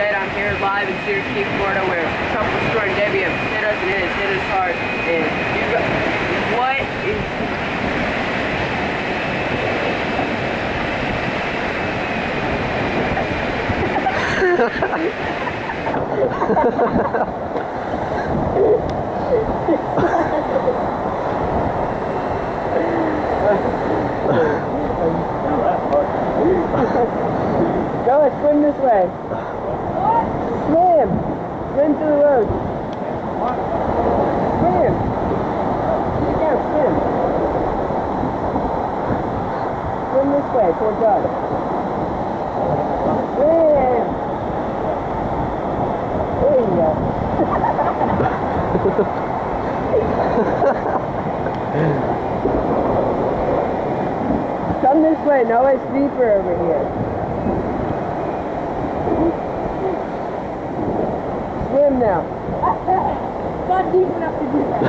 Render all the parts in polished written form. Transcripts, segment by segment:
shit. I'm here live in cedarkey, Florida, where Tropical Storm Debby have hit us, and it has hit us hard. And you got, what is... Go, let's swim this way. What? Swim! Swim to the road. What? Swim! You can't swim. Swim this way, towards us. Swim! There you go. Come this way, no, it's deeper over here. Swim now. Not deep enough to do that.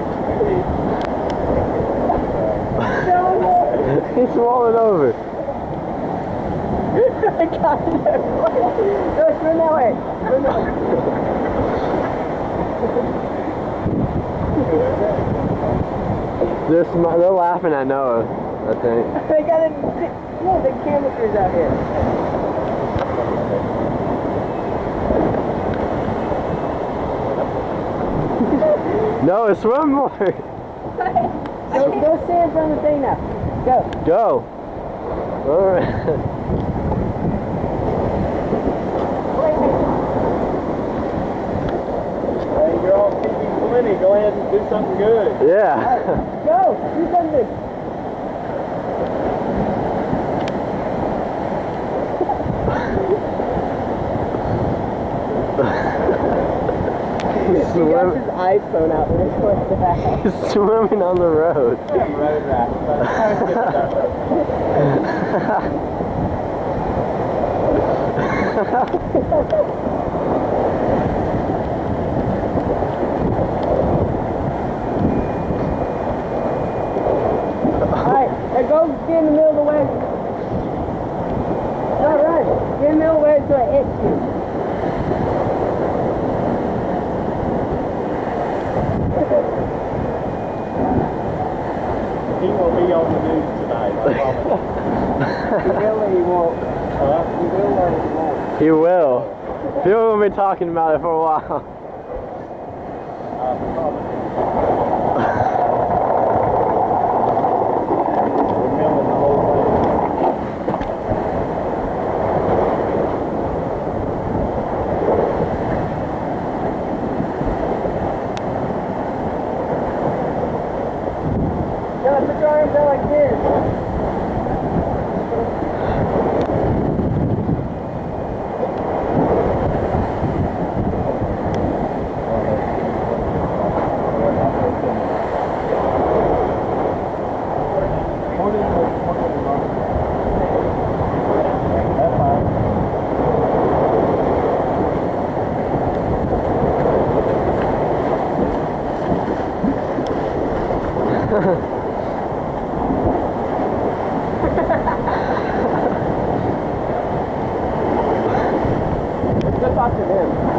He's rolling over. I got it. No, swim that way. Swim that way. They're laughing at Noah, I think. They got it. Yeah, the camera crews out here. No, swim more. Go stand from the thing now. Go. Go. All right. Hey, you're all keeping plenty. Go ahead and do something good. Yeah. Right, go. Do something. He got his iPhone out there. He's swimming on the road. Road rat. Alright, now go get in the middle of the way. No, run. Get in the middle of the way until it hits you. He will be on the news tonight, I promise. He will or he won't. He will or he won't. He will. People will be talking about it for a while. I promise. We're milling the whole thing. No, put your arms out like this. Let's go talk to him.